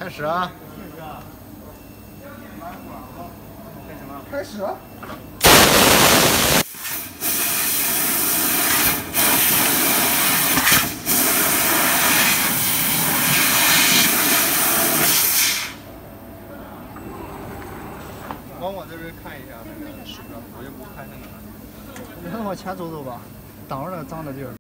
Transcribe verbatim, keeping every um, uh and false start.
开始啊！ 开始啊！ 往我这边看一下那个视标，我就不看那个。 你往前走走吧，挡着那个脏的地儿。